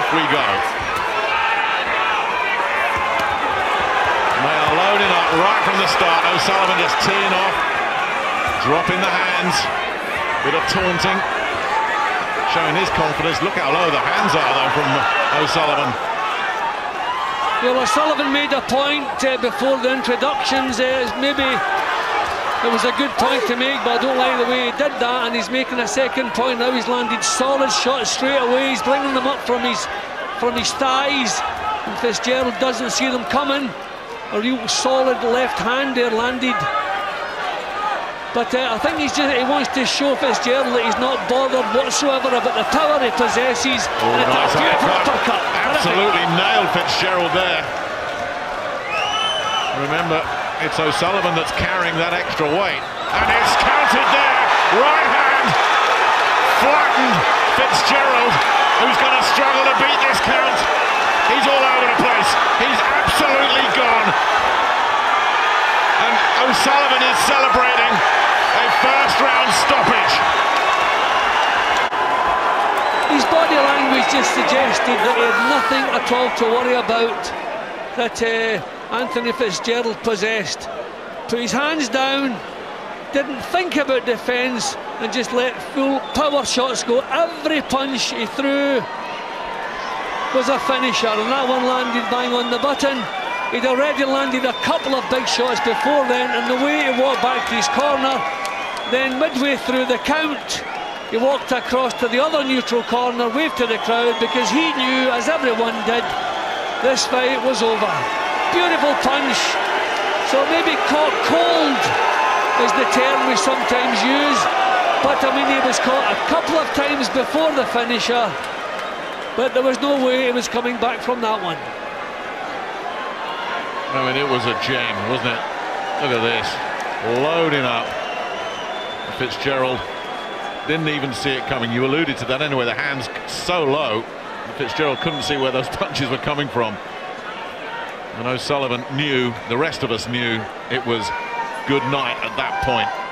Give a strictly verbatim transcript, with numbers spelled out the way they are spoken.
off we go. They are loading up right from the start. O'Sullivan just teeing off, dropping the hands, bit of taunting, showing his confidence. Look how low the hands are though from O'Sullivan. Well, O'Sullivan made a point uh, before the introductions. Uh, maybe it was a good point to make, but I don't like the way he did that, and he's making a second point now. He's landed solid shots straight away. He's bringing them up from his from his thighs, and Fitzgerald doesn't see them coming. A real solid left hand there landed. But uh, I think he's just, he wants to show Fitzgerald that he's not bothered whatsoever about the power he possesses. Oh, and nice it's a beautiful uppercut. uppercut. Absolutely nailed Fitzgerald there. Remember, it's O'Sullivan that's carrying that extra weight. And it's counted there. Right hand. Flattened Fitzgerald, who's going to struggle to beat this count. He's all over the place. He's absolutely gone. And O'Sullivan is celebrating a first round stoppage. His body language just suggested that he had nothing at all to worry about that uh, Anthony Fitzgerald possessed. Put his hands down, didn't think about defence, and just let full power shots go. Every punch he threw was a finisher, and that one landed bang on the button. He'd already landed a couple of big shots before then, and the way he walked back to his corner, then midway through the count, he walked across to the other neutral corner, waved to the crowd, because he knew, as everyone did, this fight was over. Beautiful punch. So maybe caught cold is the term we sometimes use, but I mean, he was caught a couple of times before the finisher, but there was no way he was coming back from that one. I mean, it was a gem, wasn't it? Look at this, loading up. Fitzgerald didn't even see it coming. You alluded to that anyway, the hands so low, Fitzgerald couldn't see where those punches were coming from. And O'Sullivan knew, the rest of us knew, it was good night at that point.